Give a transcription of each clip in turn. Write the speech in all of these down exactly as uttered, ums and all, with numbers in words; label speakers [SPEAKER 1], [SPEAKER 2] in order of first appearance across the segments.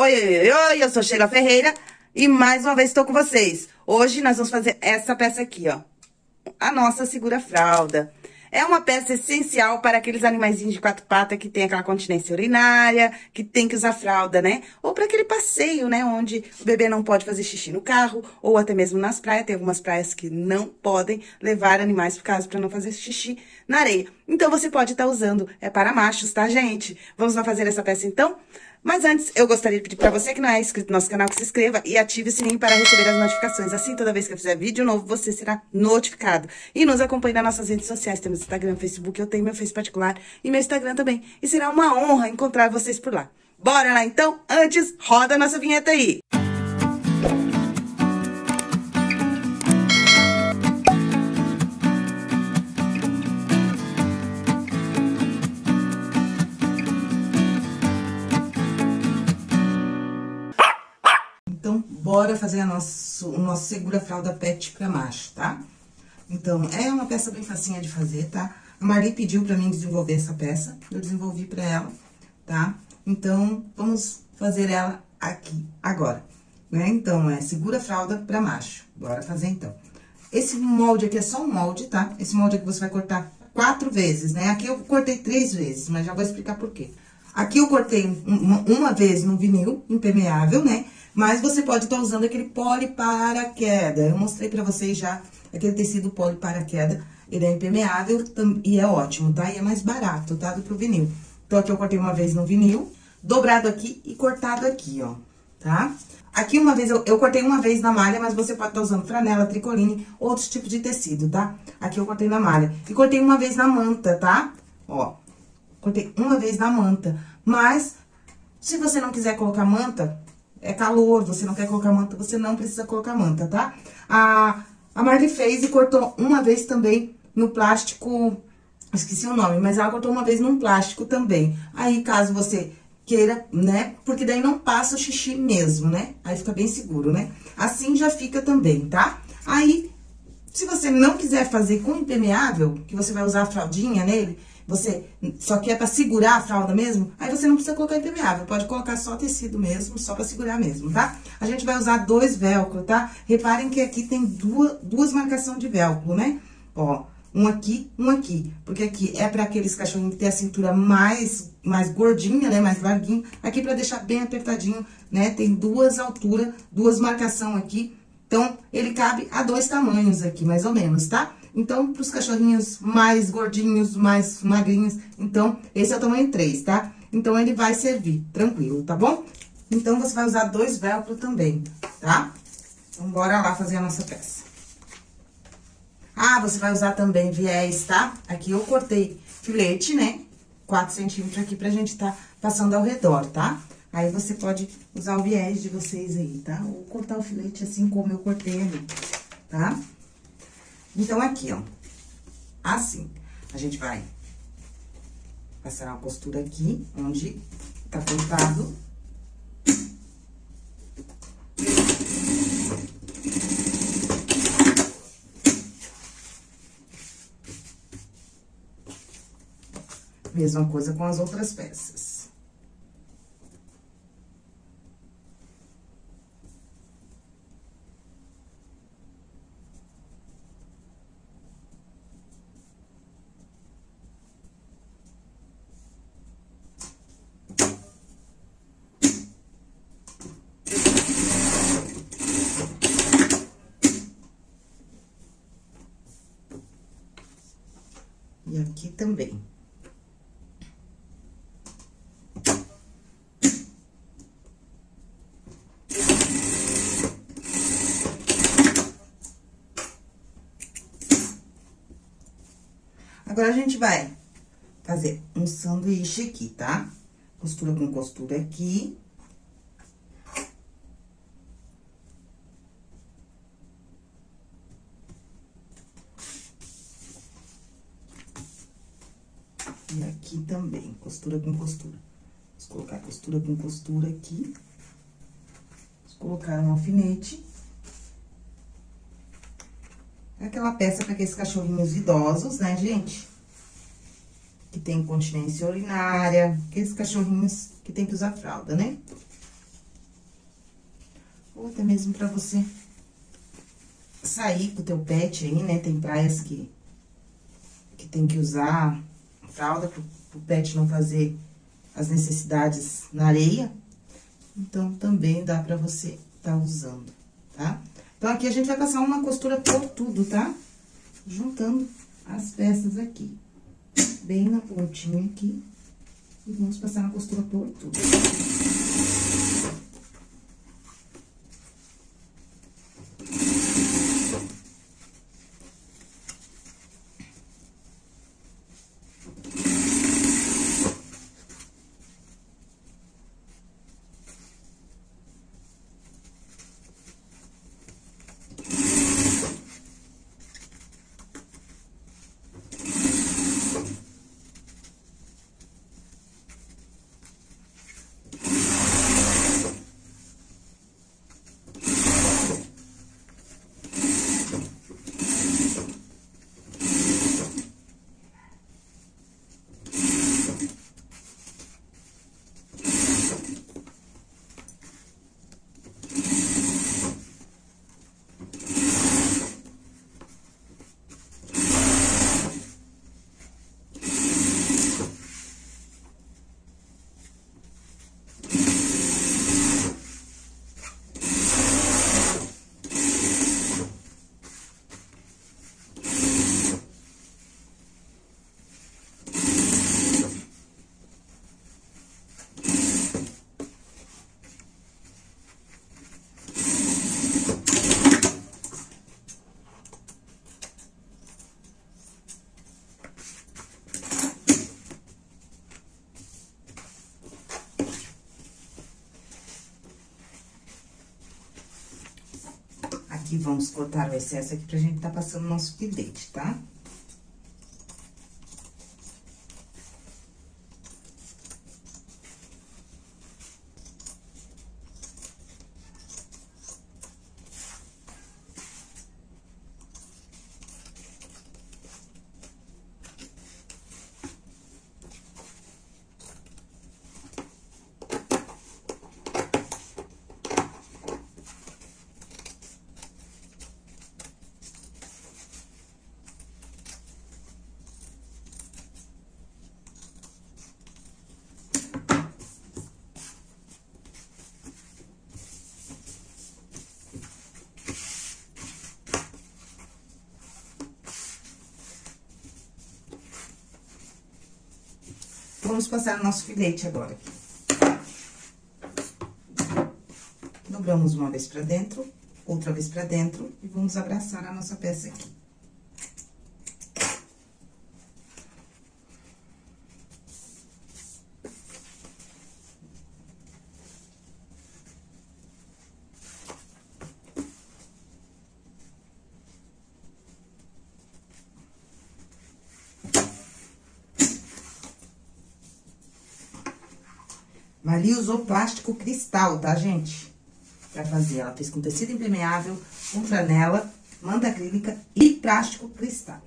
[SPEAKER 1] Oi, oi, oi, eu sou Sheila Ferreira e mais uma vez estou com vocês. Hoje nós vamos fazer essa peça aqui, ó. A nossa segura-fralda. É uma peça essencial para aqueles animaizinhos de quatro patas que tem aquela continência urinária, que tem que usar fralda, né? Ou para aquele passeio, né? Onde o bebê não pode fazer xixi no carro, ou até mesmo nas praias. Tem algumas praias que não podem levar animais por causa para não fazer xixi na areia. Então, você pode estar usando. É para machos, tá, gente? Vamos lá fazer essa peça, então? Mas antes, eu gostaria de pedir para você que não é inscrito no nosso canal, que se inscreva e ative o sininho para receber as notificações. Assim, toda vez que eu fizer vídeo novo, você será notificado. E nos acompanhe nas nossas redes sociais. Temos Instagram, Facebook, eu tenho meu Face particular e meu Instagram também. E será uma honra encontrar vocês por lá. Bora lá, então? Antes, roda a nossa vinheta aí. Então, bora fazer a nosso, o nosso segura-fralda pet pra macho, tá? Então, é uma peça bem facinha de fazer, tá? A Marli pediu pra mim desenvolver essa peça, eu desenvolvi pra ela, tá? Então, vamos fazer ela aqui, agora, né? Então, é segura-fralda pra macho. Bora fazer, então. Esse molde aqui é só um molde, tá? Esse molde aqui você vai cortar quatro vezes, né? Aqui eu cortei três vezes, mas já vou explicar por quê. Aqui eu cortei uma, uma vez no vinil impermeável, né? Mas você pode estar usando aquele poli paraquedas. Eu mostrei pra vocês já aquele tecido poli paraquedas. Ele é impermeável e é ótimo, tá? E é mais barato, tá? Do que o vinil. Então, aqui eu cortei uma vez no vinil, dobrado aqui e cortado aqui, ó, tá? Aqui uma vez, eu, eu cortei uma vez na malha, mas você pode estar usando franela, tricoline, outros tipos de tecido, tá? Aqui eu cortei na malha. E cortei uma vez na manta, tá? Ó, cortei uma vez na manta. Mas, se você não quiser colocar manta... É calor, você não quer colocar manta, você não precisa colocar manta, tá? A, a Marli fez e cortou uma vez também no plástico, esqueci o nome, mas ela cortou uma vez num plástico também. Aí, caso você queira, né? Porque daí não passa o xixi mesmo, né? Aí fica bem seguro, né? Assim já fica também, tá? Aí, se você não quiser fazer com impermeável, que você vai usar a fraldinha nele, você só quer pra segurar a fralda mesmo, aí você não precisa colocar impermeável, pode colocar só tecido mesmo, só pra segurar mesmo, tá? A gente vai usar dois velcro, tá? Reparem que aqui tem duas, duas marcações de velcro, né? Ó, um aqui, um aqui, porque aqui é pra aqueles cachorrinhos que tem a cintura mais, mais gordinha, né? Mais larguinho, aqui pra deixar bem apertadinho, né? Tem duas alturas, duas marcações aqui, então, ele cabe a dois tamanhos aqui, mais ou menos, tá? Então, pros cachorrinhos mais gordinhos, mais magrinhos, então, esse é o tamanho três, tá? Então, ele vai servir, tranquilo, tá bom? Então, você vai usar dois velcro também, tá? Então, bora lá fazer a nossa peça. Ah, você vai usar também viés, tá? Aqui eu cortei filete, né? quatro centímetros aqui pra gente tá passando ao redor, tá? Aí, você pode usar o viés de vocês aí, tá? Ou cortar o filete assim como eu cortei ali, tá? Então, aqui, ó, assim, a gente vai passar uma costura aqui, onde tá cortado. Mesma coisa com as outras peças. E aqui também. Agora, a gente vai fazer um sanduíche aqui, tá? Costura com costura aqui. E aqui também, costura com costura. Vamos colocar costura com costura aqui. Vamos colocar um alfinete. É aquela peça para aqueles cachorrinhos idosos, né, gente? Que tem incontinência urinária, aqueles cachorrinhos que tem que usar fralda, né? ou até mesmo pra você sair com o teu pet aí, né? Tem praias que, que tem que usar fralda pro, pro pet não fazer as necessidades na areia. Então, também dá pra você tá usando, tá? Então, aqui a gente vai passar uma costura por tudo, tá? Juntando as peças aqui. Bem na pontinha aqui. E vamos passar uma costura por tudo. Aqui, vamos cortar o excesso aqui pra gente tá passando o nosso filete, tá? Vamos passar o nosso filete agora. Dobramos uma vez pra dentro, outra vez pra dentro, e vamos abraçar a nossa peça aqui. Mali usou plástico cristal, tá, gente? Pra fazer. Ela fez com tecido impermeável, com franela, manta acrílica e plástico cristal.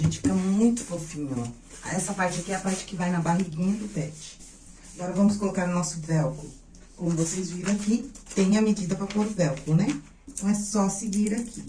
[SPEAKER 1] gente, fica muito fofinho, ó. Essa parte aqui é a parte que vai na barriguinha do pet. Agora, vamos colocar o nosso velcro. Como vocês viram aqui, tem a medida pra pôr o velcro, né? Então, é só seguir aqui.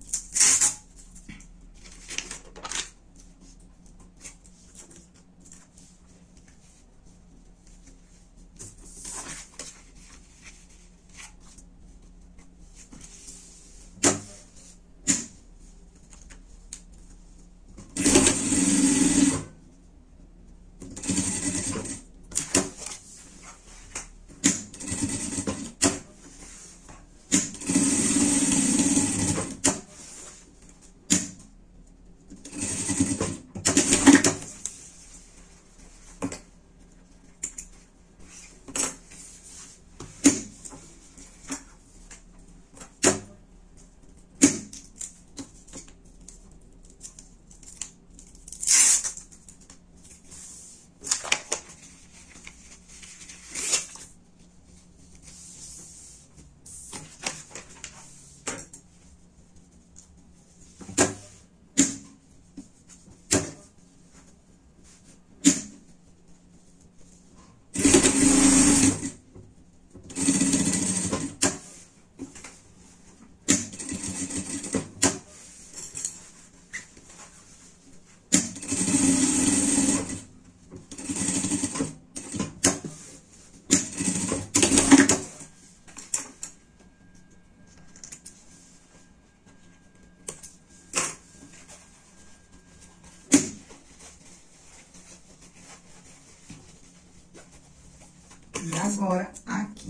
[SPEAKER 1] E agora, aqui.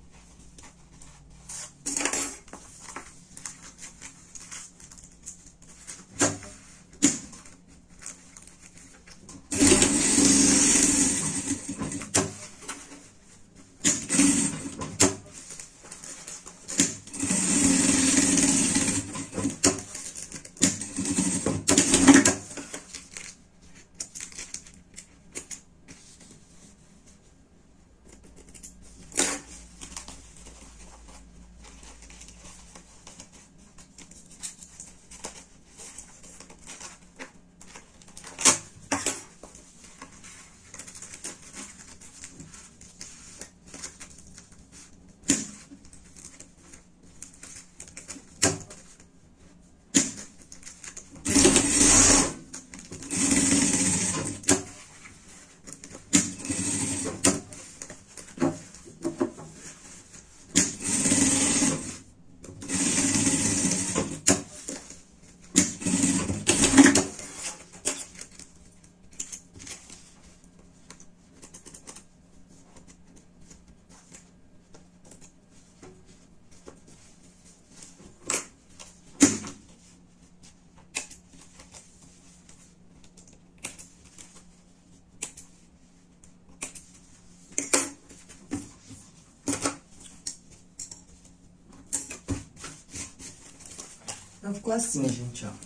[SPEAKER 1] Então, ficou assim, gente, ó.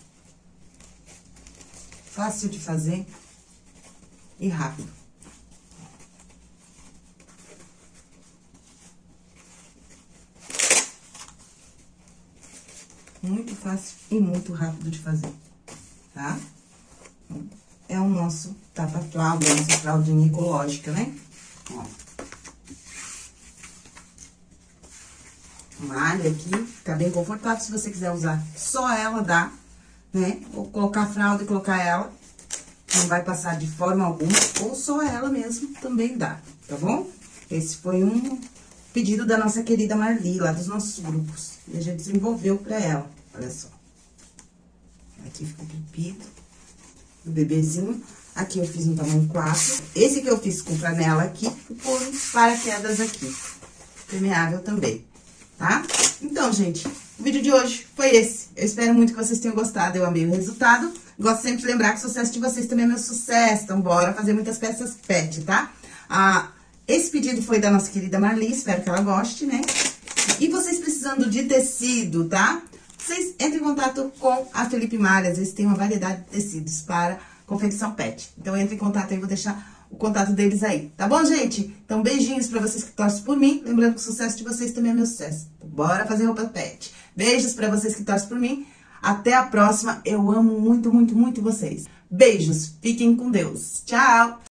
[SPEAKER 1] Fácil de fazer e rápido. Muito fácil e muito rápido de fazer, tá? É o nosso tapa-fralda, a nossa fraldinha ecológica, né? Ó. Malha aqui, tá bem confortável. Se você quiser usar só ela, dá, né? Ou colocar a fralda e colocar ela, não vai passar de forma alguma. Ou só ela mesmo, também dá, tá bom? Esse foi um pedido da nossa querida Marli, lá dos nossos grupos. E a gente desenvolveu pra ela, olha só. Aqui fica o pipido do bebezinho. Aqui eu fiz um tamanho quatro. Esse que eu fiz com flanela aqui, por paraquedas aqui. Permeável também. Tá? Então, gente, o vídeo de hoje foi esse. Eu espero muito que vocês tenham gostado, eu amei o resultado. Gosto sempre de lembrar que o sucesso de vocês também é meu sucesso. Então, bora fazer muitas peças pet, tá? Ah, esse pedido foi da nossa querida Marli, espero que ela goste, né? E vocês precisando de tecido, tá? Vocês entrem em contato com a Felipe Malhas, eles têm uma variedade de tecidos para confecção pet. Então, entre em contato aí, vou deixar o contato deles aí, tá bom, gente? Então, beijinhos pra vocês que torcem por mim. Lembrando que o sucesso de vocês também é meu sucesso. Bora fazer roupa pet. Beijos pra vocês que torcem por mim. Até a próxima. Eu amo muito, muito, muito vocês. Beijos. Fiquem com Deus. Tchau!